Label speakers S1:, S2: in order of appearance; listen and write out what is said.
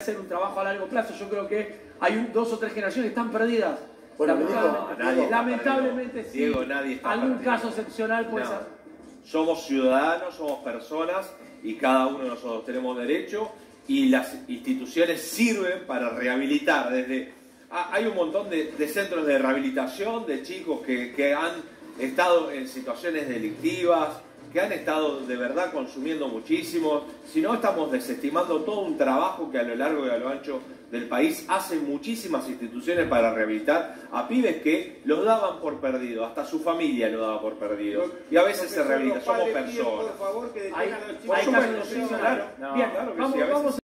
S1: hacer un trabajo a largo plazo. Yo creo que hay 2 o 3 generaciones que están perdidas.
S2: Bueno,
S1: lamentablemente sí.
S3: Diego, nadie está
S1: algún
S3: perdido.
S1: caso excepcional puede ser.
S3: Somos ciudadanos, somos personas y cada uno de nosotros tenemos derecho y las instituciones sirven para rehabilitar. Hay un montón de centros de rehabilitación de chicos que han estado en situaciones delictivas, que han estado de verdad consumiendo muchísimo. Si no, estamos desestimando todo un trabajo que a lo largo y a lo ancho del país hacen muchísimas instituciones para rehabilitar a pibes que los daban por perdido, hasta su familia lo daba por perdido. Y a veces se rehabilita, somos personas.
S1: Hay casos de claro. Bien,
S3: claro que sí,
S1: vamos